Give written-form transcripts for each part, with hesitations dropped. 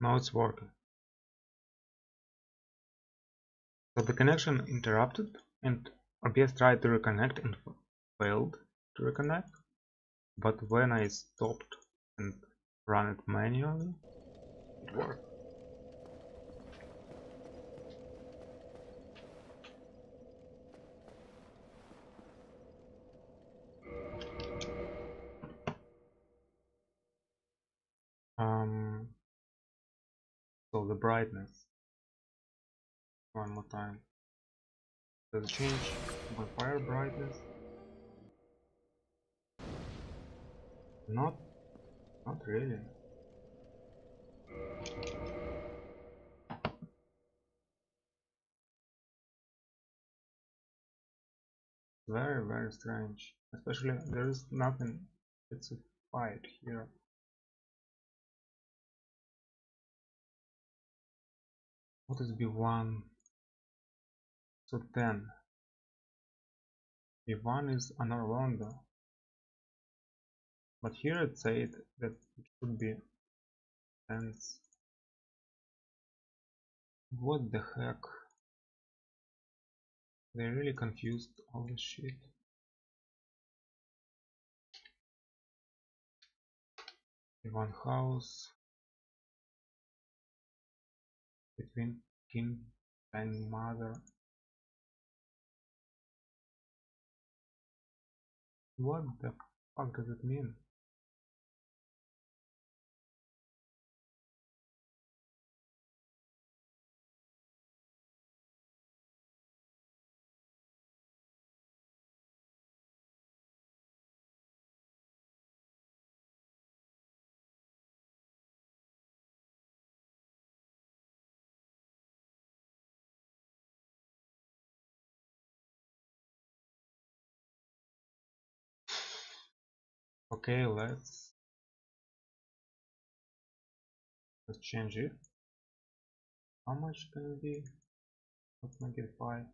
Now it's working. So the connection interrupted and OBS tried to reconnect and failed to reconnect. But when I stopped and ran it manually, it worked. So the brightness, one more time. Does it change bonfire brightness? Not really. Very strange. Especially there is nothing specified here. What is B1? So 10. B1 is Anor Londo. But here it said that it should be tense. What the heck? They really confused all this shit. One house between king and mother. What the fuck does it mean? Okay, let's change it. How much can it be? Let's make it 5.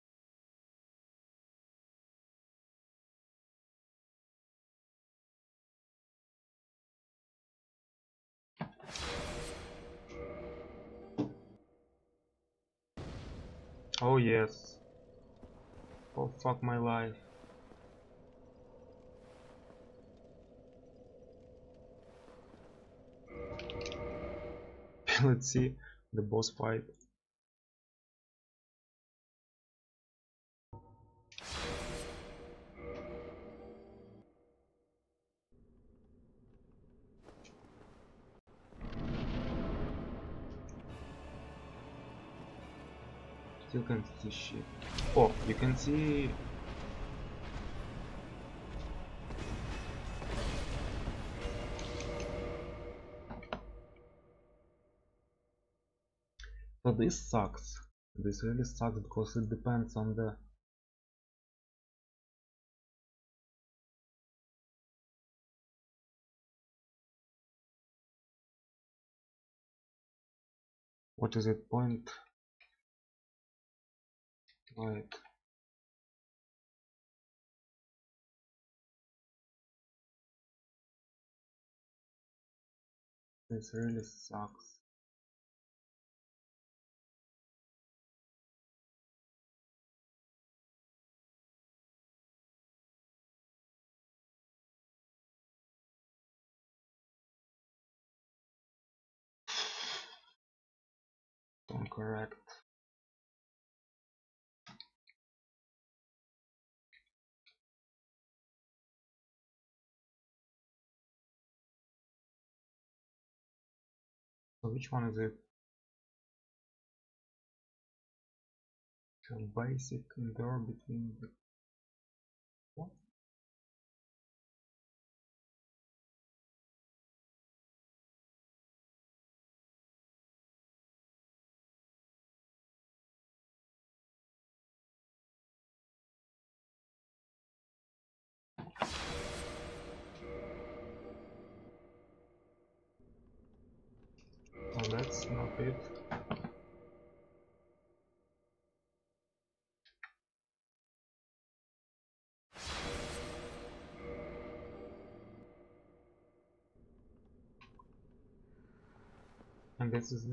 Oh yes. Oh fuck my life. Let's see the boss fight. Still can't see shit. Oh, you can see. So this sucks. This really sucks because it depends on the what is it, point light. This really sucks. Don't correct. So which one is it? So basic endure between the what? Oh, that's not it. And this is it.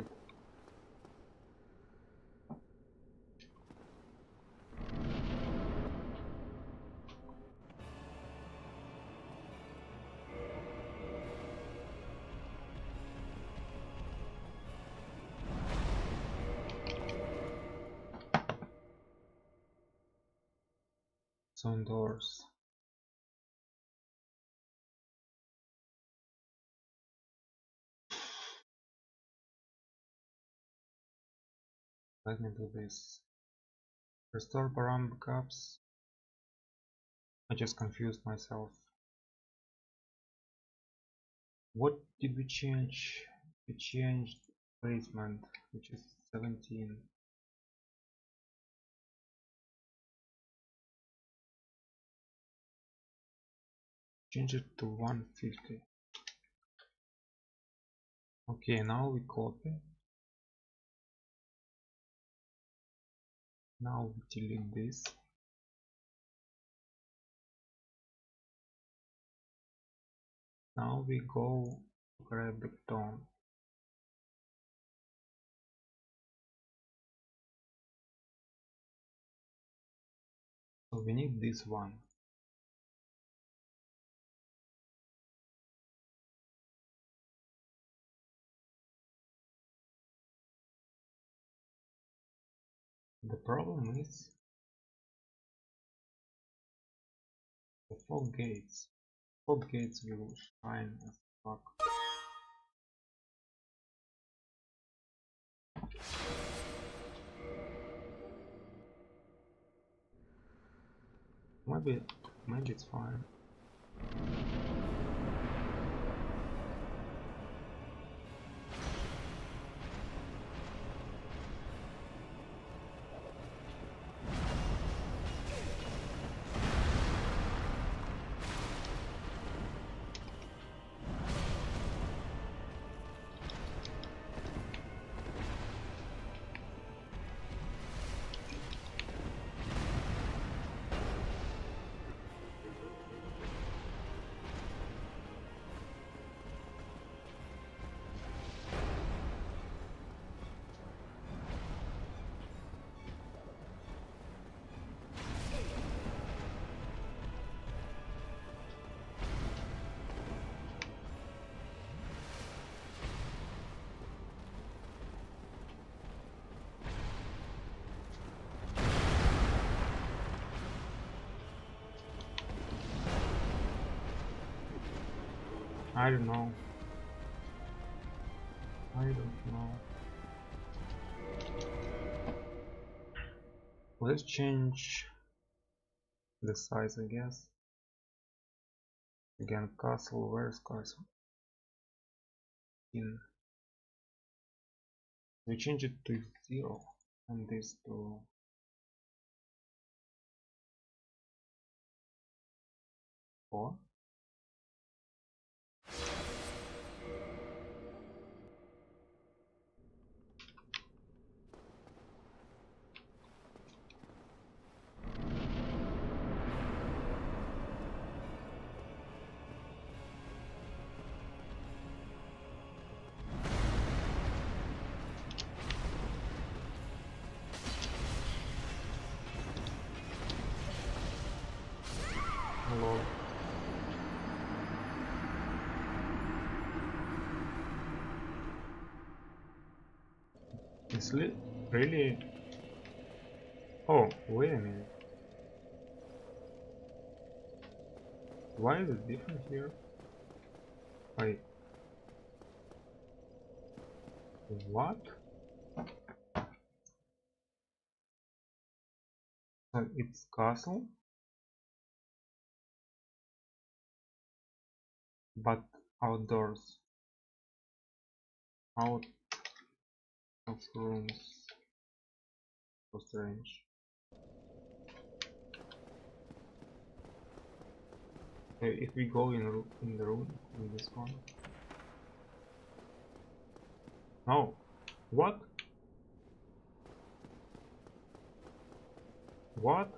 Some doors. Let me do this. Restore param backups. I just confused myself. What did we change? We changed placement, which is 17. Change it to 150. Okay, now we copy. Now we delete this. Now we go grab the tone. So we need this one. The problem is the fog gates. Fog gates will shine as fuck. Maybe it's fine. I don't know. Let's change the size, I guess. Again, castle. Where's castle? We change it to 0 and this to 4. Hello. Is it really? Oh, wait a minute. Why is it different here? Wait. What? It's castle, but outdoors. Out of rooms. So strange. If we go in the room, in this one. No. What? What?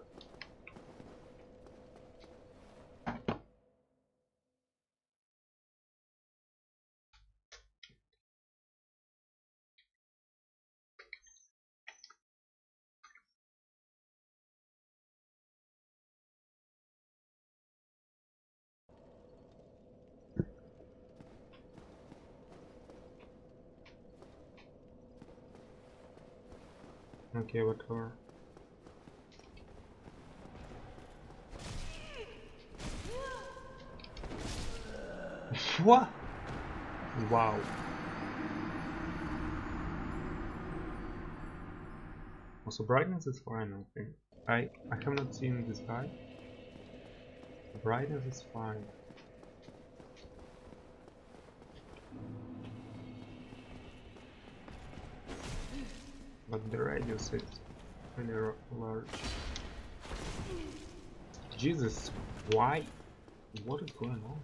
Okay, whatever. What? Wow. Also, brightness is fine, I think. I have not seen this guy. Brightness is fine. But the radius is really large. Jesus, why? What is going on?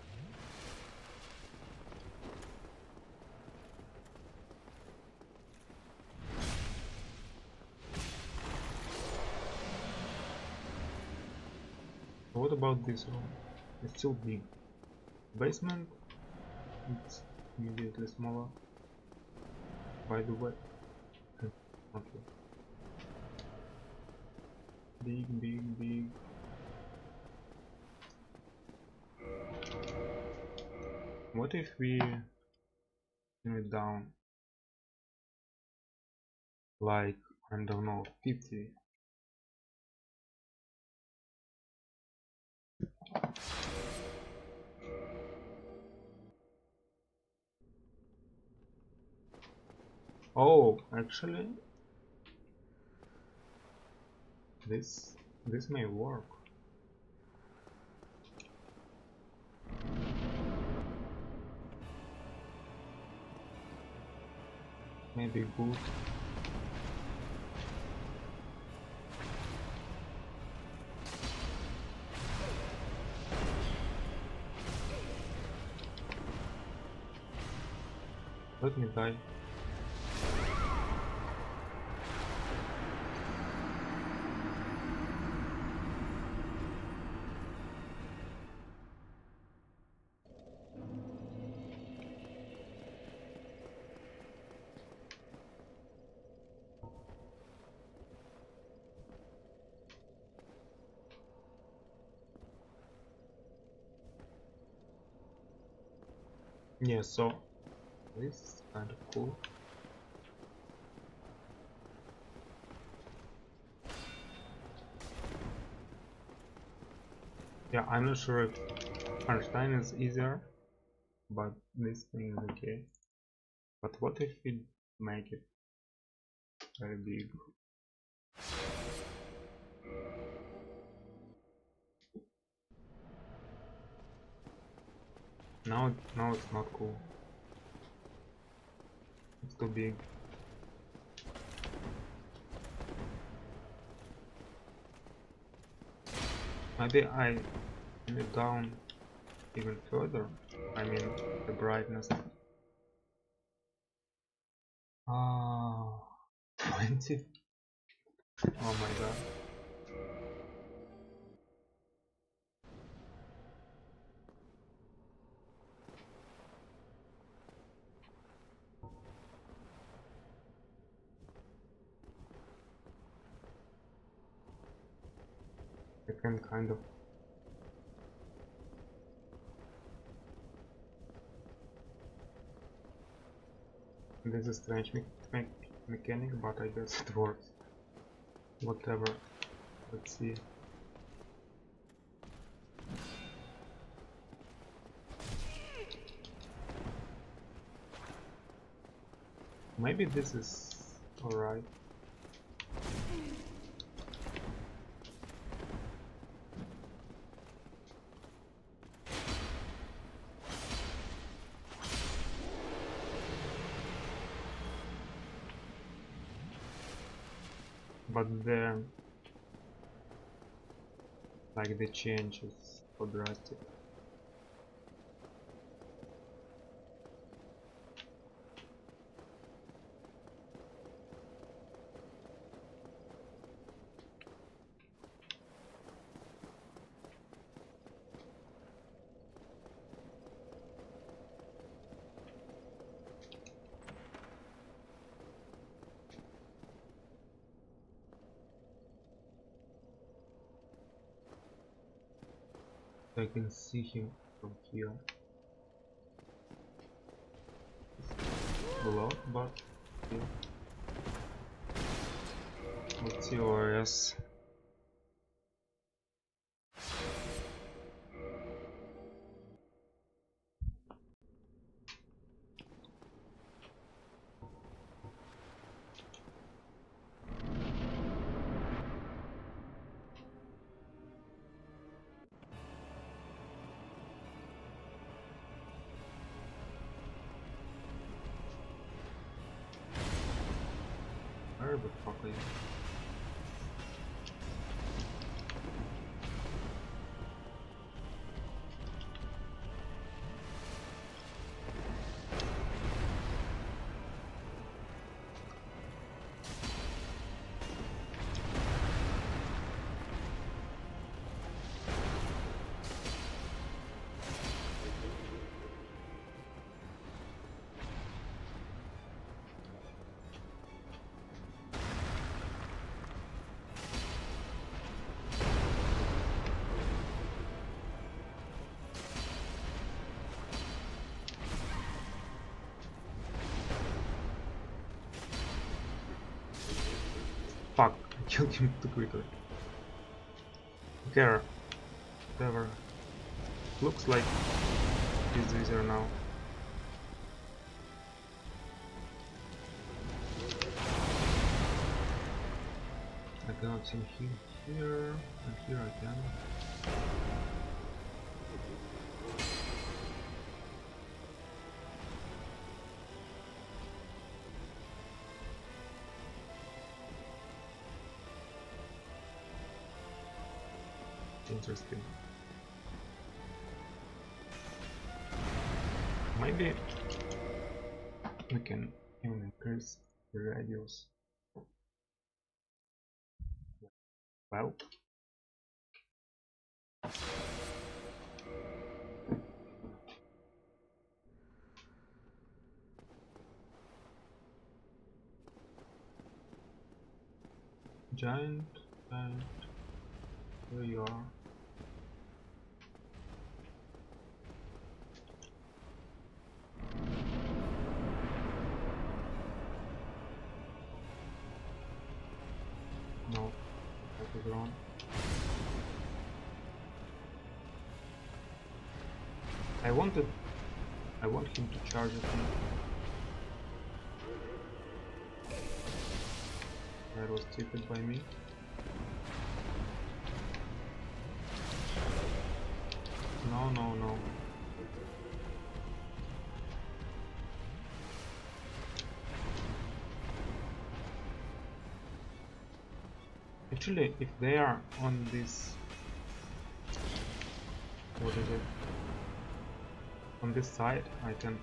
What about this room? It's still big. Basement? It's immediately smaller. By the way. Okay. Big, big, big. What if we turn it down? Like, I don't know, 50. Oh, actually, this may work. Maybe good. Let me die. Yeah, so this is kind of cool. Yeah, I'm not sure if Einstein is easier, but this thing is okay. But what if we make it very big? Now it's not cool. It's too big. Maybe I turn it down even further. I mean the brightness. 20. Oh my god. I can kind of. This is strange mechanic, but I guess it works. Whatever. Let's see. Maybe this is alright. But the change is so drastic. I can see him from here. A lot, but yeah. TOS. Where the fuck are you? Fuck, I killed him too quickly. Care. Whatever. Looks like he's easier now. I cannot see him here, and here I can. Interesting. Maybe we can even increase the radius. Well, giant, where you are? No, that is wrong. I want him to charge at me. That was stupid by me. No, no, no. Actually, if they are on this, what is it? On this side, I can.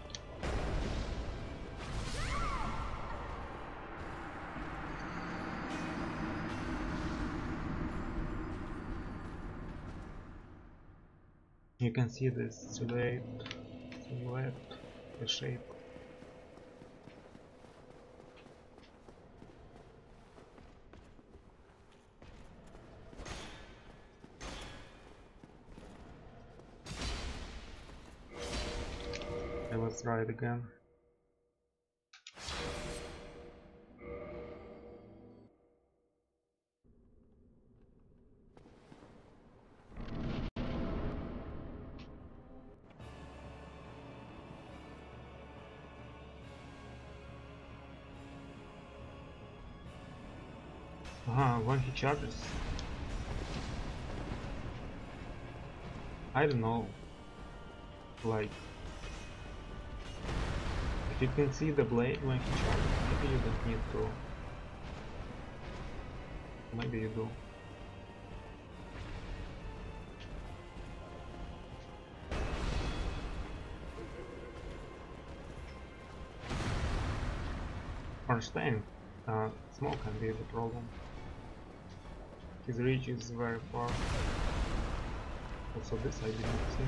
You can see this silhouette, the shape. Let's try it again. When he charges, I don't know, like, if you can see the blade when he charges, maybe you don't need to, maybe you do. Or staying small can be the problem. His reach is very far. Also this I didn't see.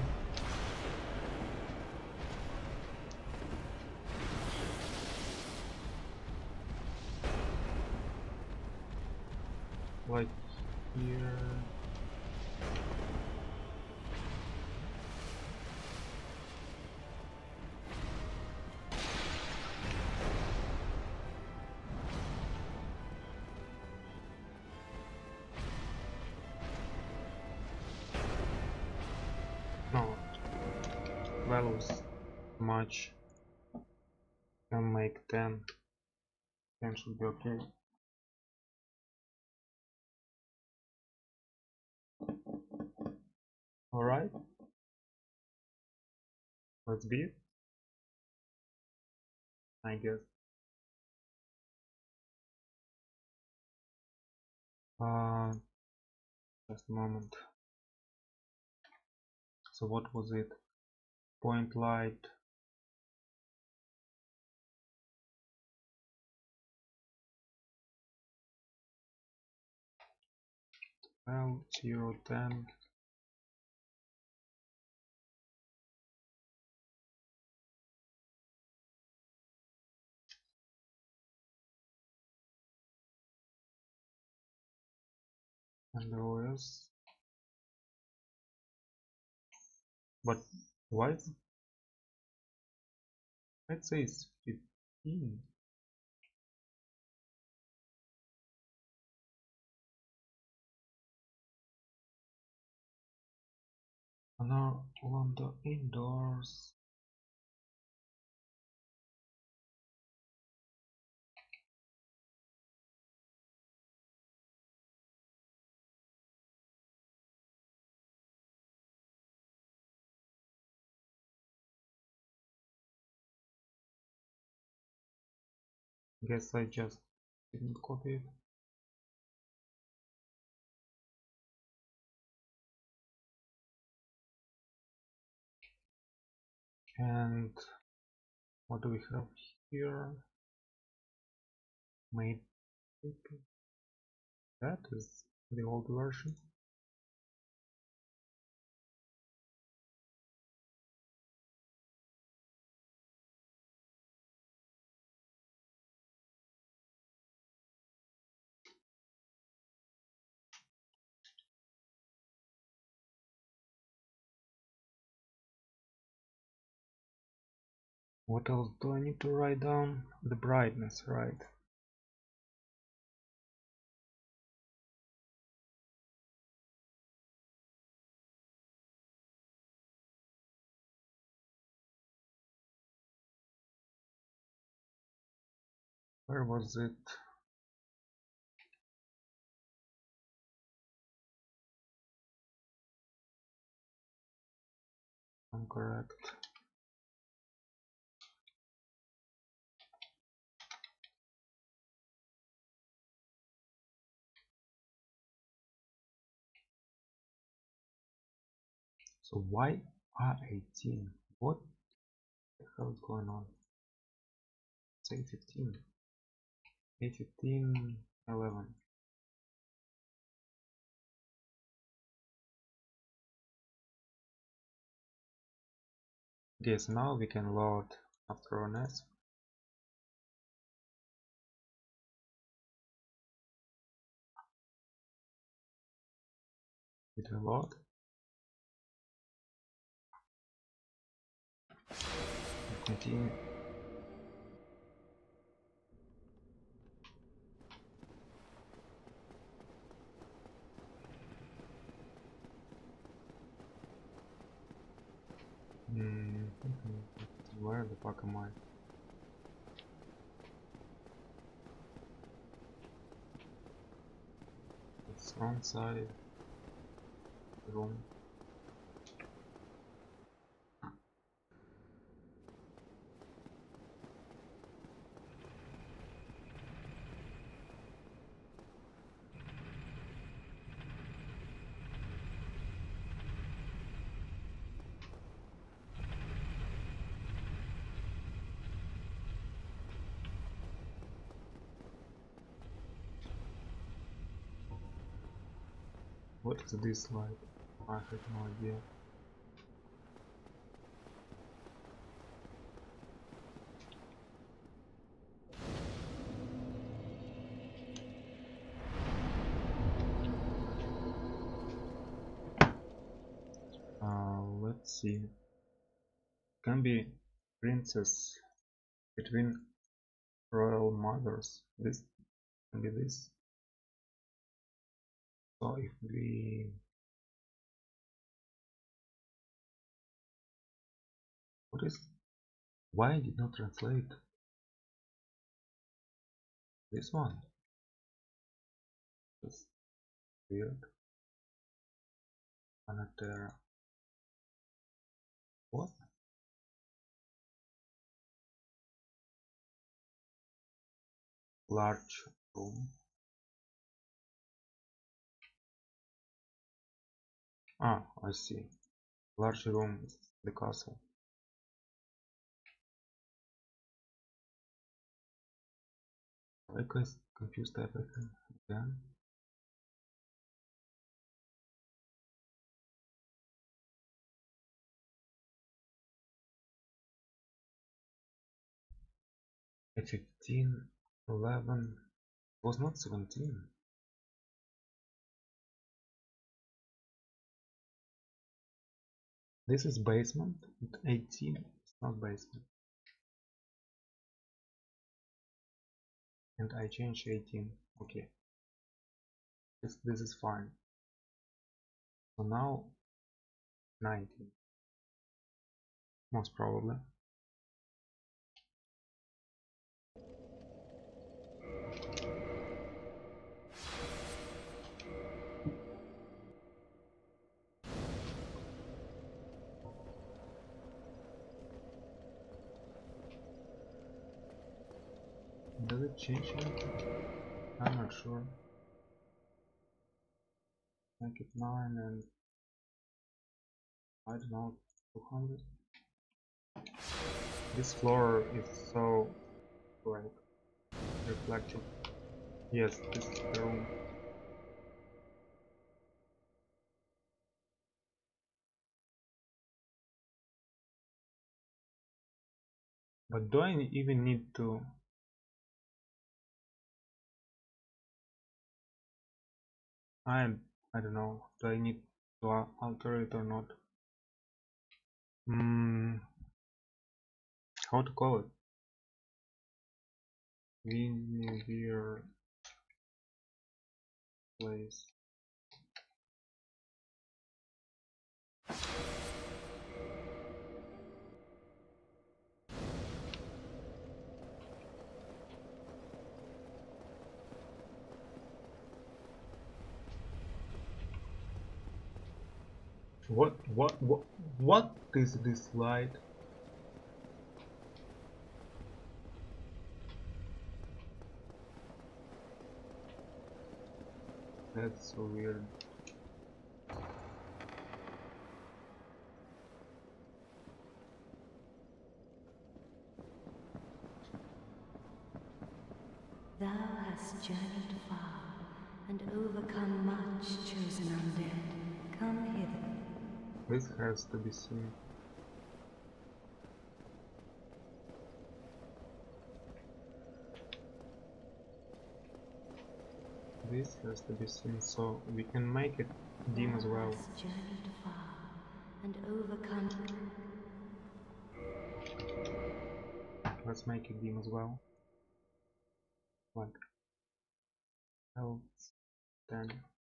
Like here. much. Can make 10. 10 should be okay. Alright. Let's be it, I guess. Just a moment. So what was it? Point light. Well, 0, 10. And OS. But why? Let's say it's 15. Now on the indoors. Guess I just didn't copy it. And what do we have here? Made paper. That is the old version. What else do I need to write down? The brightness, right? Where was it? I'm correct. So why R18? What the hell is going on? Say 15. A15, 11. Yes, now we can load after ONS. It will load. Continue. Where the fuck am I? It's wrong side. Room. What is this like? I have no idea. Let's see. Can be princess between royal mothers. This can be this. So if we what is Why I did not translate this one? That's weird. Anatera. What? Large room. Ah, I see. Large room is the castle. I confused everything again. A 15, 11, it was not 17. This is basement, 18, it's not basement. And I change 18, okay. This is fine. So now 19, most probably. Does it change anything? I'm not sure. Make it 9 and I don't know, 200. This floor is so like reflective. Yes, this is the room. But do I even need to? I don't know. Do I need to alter it or not? How to call it? Vinegar place. What is this light? That's so weird. Thou hast journeyed far and overcome much, chosen undead. Come hither. This has to be seen. This has to be seen, so we can make it dim as well. Thou hast journeyed far and overcome. Let's make it dim as well. Like else 10.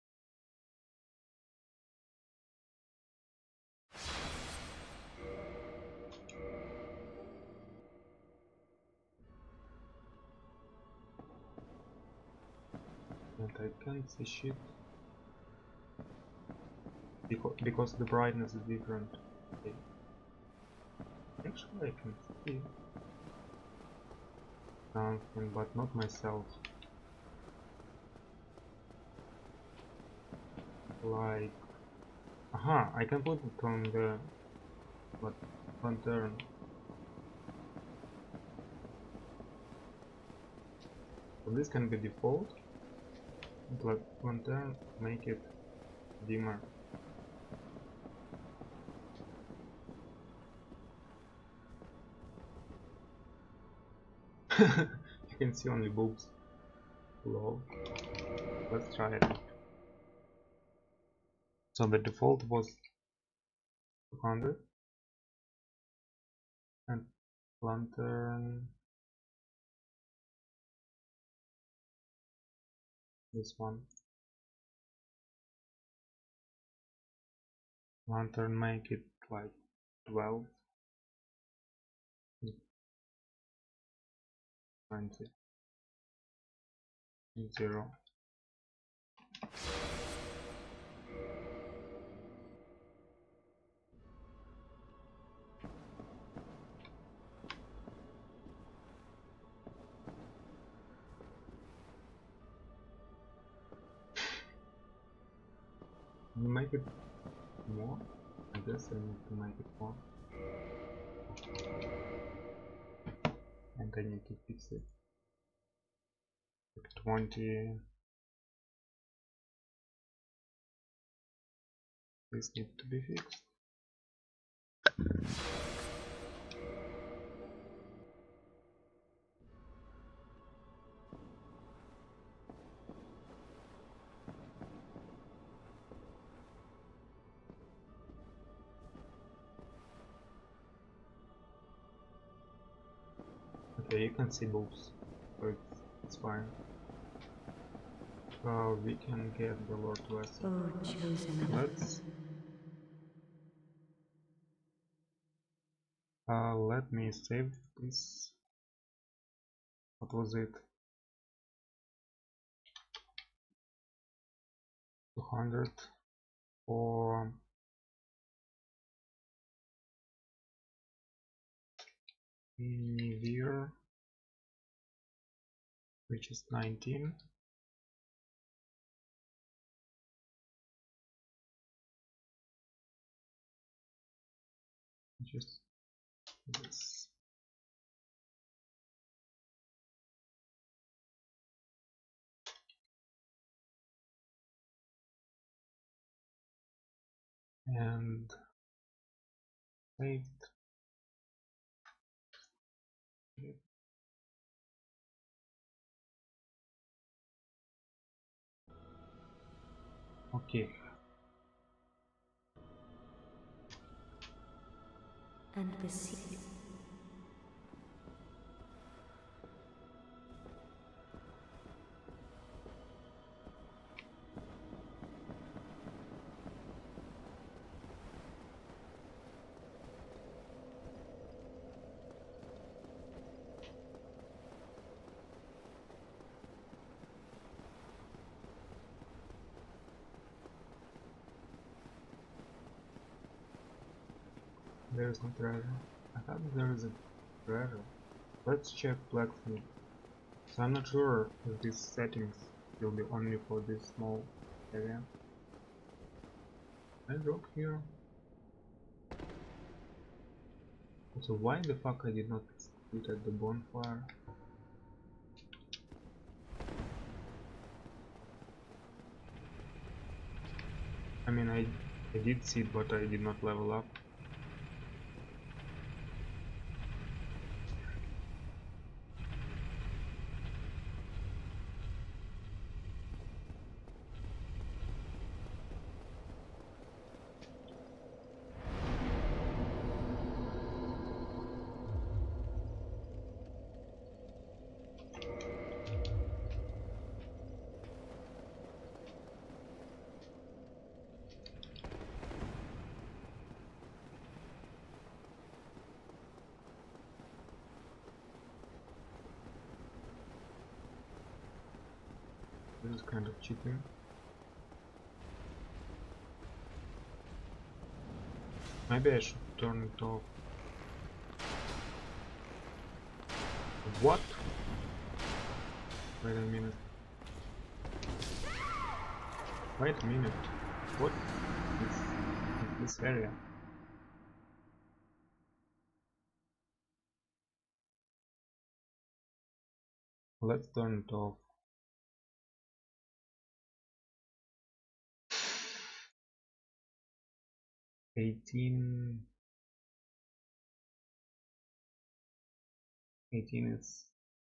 And I can't see shit because the brightness is different. Okay. Actually, I can see something, but not myself. Like, aha, I can put it on the lantern. So this can be default, but lantern make it dimmer. You can see only books. Lol. Let's try it. So the default was 200 and lantern this one. Lantern make it like 12. 20 0. Make it more. I guess I need to make it more, and I need to fix it. Like 20. This needs to be fixed. Okay, you can see both, so it's fine. We can get the Lord Vessel. Oh, chosen. Let me save this. What was it? 200 for Nivir, which is 19. Just this. And saved. Okay. And the sea. There is no treasure. I thought there is a treasure. Let's check blacksmith. So I'm not sure if these settings will be only for this small area. I drop here. So why the fuck I did not sit at the bonfire? I mean, I did sit, but I did not level up. This is kind of cheating. Maybe I should turn it off. What? Wait a minute. Wait a minute. What is this area? Let's turn it off. Eighteen is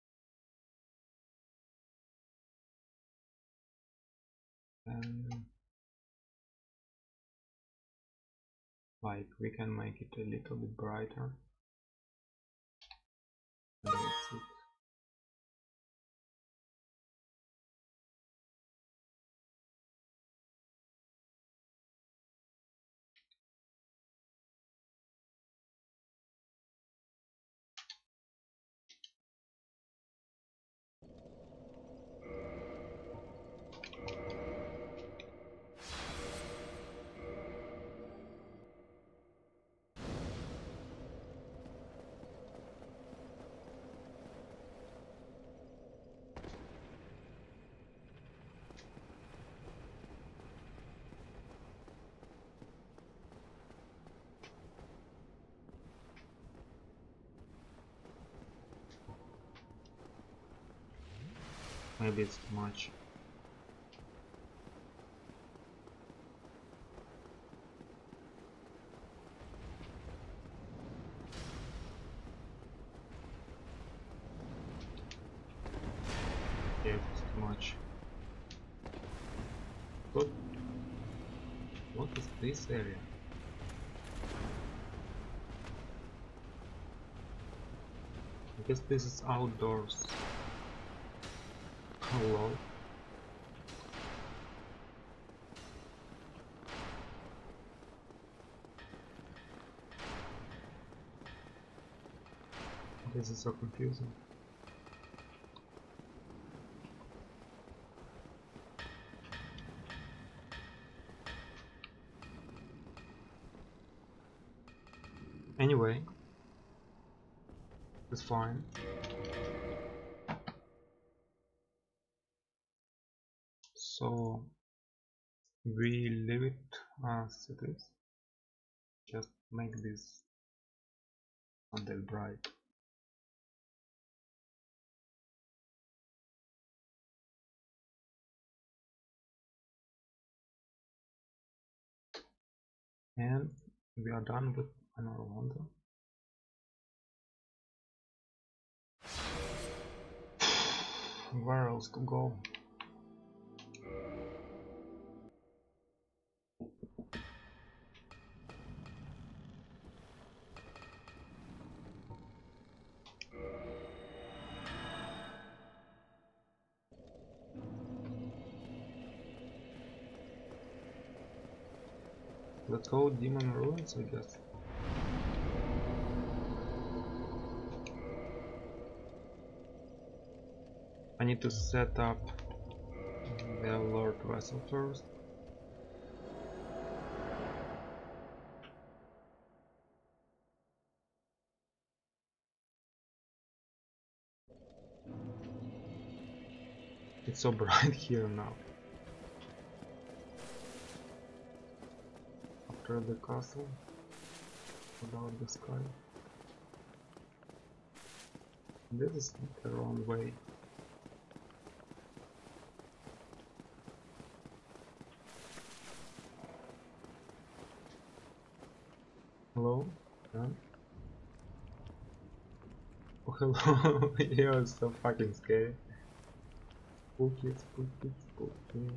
like we can make it a little bit brighter. That's it. Maybe it's too much. Yeah, it's too much. What is this area? I guess this is outdoors. Hello. This is so confusing. Anyway, it's fine. So we leave it as it is. Just make this not that bright. And we are done with another wonder. Where else to go? Let's go Demon Ruins, I guess. I need to set up the Lord Vessel first. It's so bright here now. After the castle, without the sky. This is the wrong way. Hello? Yeah. Oh, hello. Yeah, it's so fucking scary. Spooky, spooky, spooky.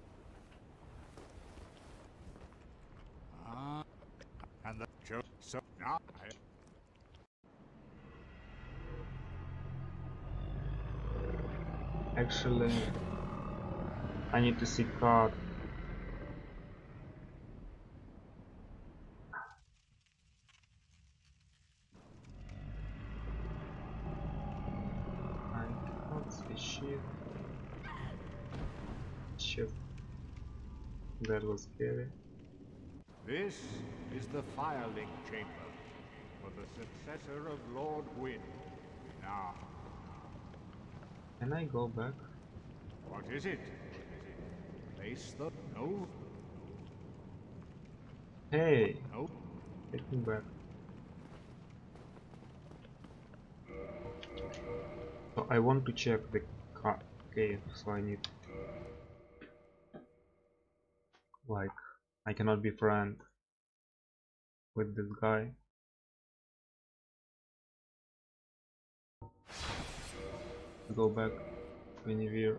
And the joke, so now Actually, I need to see card. I can't see shit. Shit. That was scary. this is the Firelink Chamber for the successor of Lord Gwyn. Now, Can I go back? what is it? Place the no, Hey! no. Take me back. So I want to check the cave, so I need... Like, I cannot be friend with this guy. Go back to Anivir.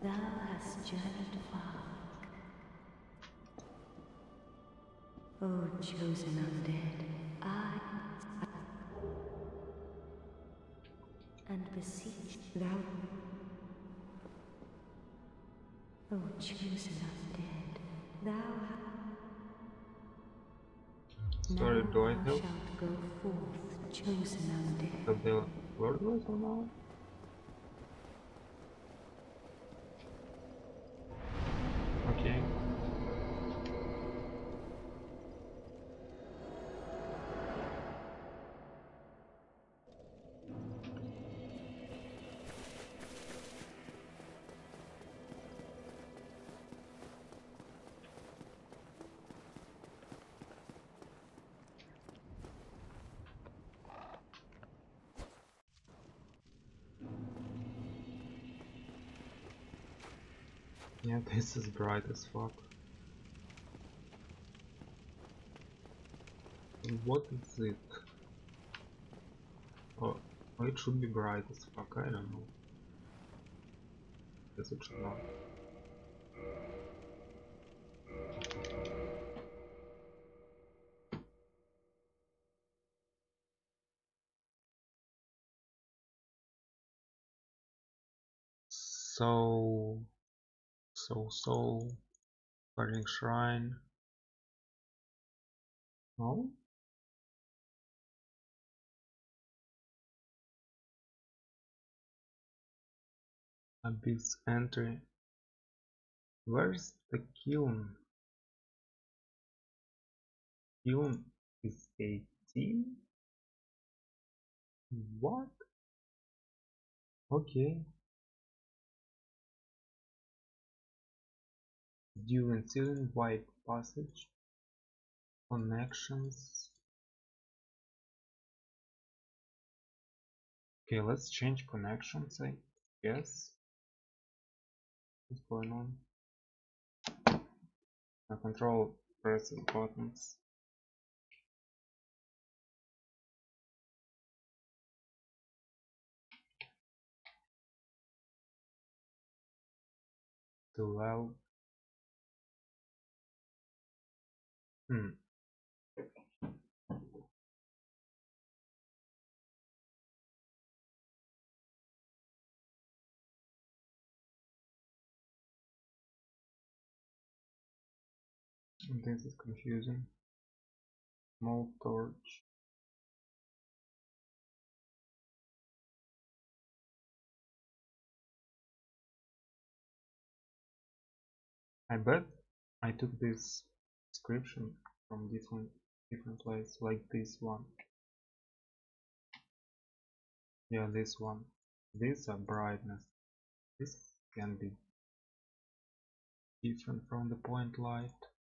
Thou hast journeyed far. O chosen undead, I and beseech thou. O chosen undead, thou Sorry, now do I thou help? shalt go forth, chosen undead. Help the Lord voice or no? Okay. Yeah, this is bright as fuck. What is it? Oh, it should be bright as fuck, I don't know. Guess it should not. So, Burning Shrine. No? Abyss entry. Where's the kiln? Kiln is 18? What? Okay. During ceiling white passage. Connections. Okay, let's change connections, I guess. What's going on? I control presses buttons. Too loud. This is confusing. Small torch. I bet I took this description from different place, like this one. Yeah, this one. These are brightness. This can be different from the point light.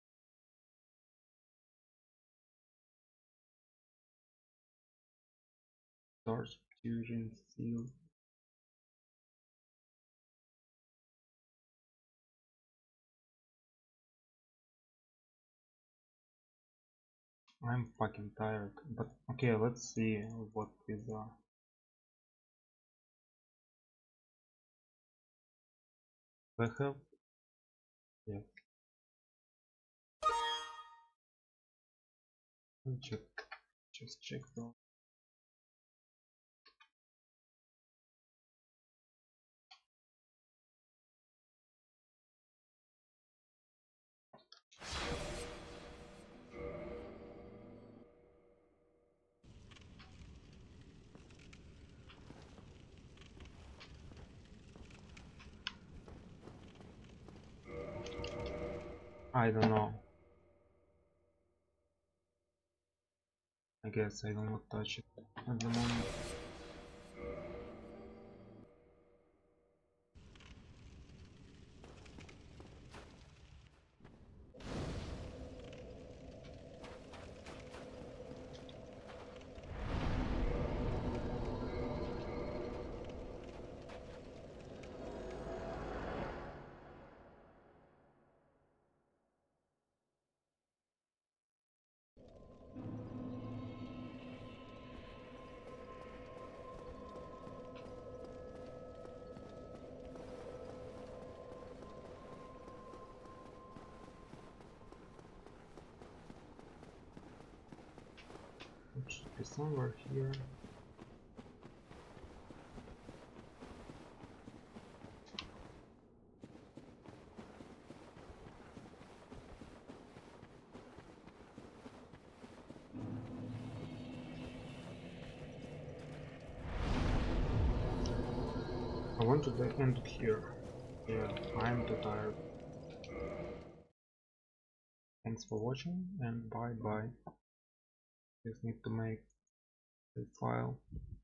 Torch fusion seal. I'm fucking tired, but okay, let's see what these are. I have, yes. Check, just check though. I don't know. I guess I don't want to touch it at the moment. somewhere here. I want to end it here. Yeah, I'm too tired. Thanks for watching and bye bye. Just need to make the file.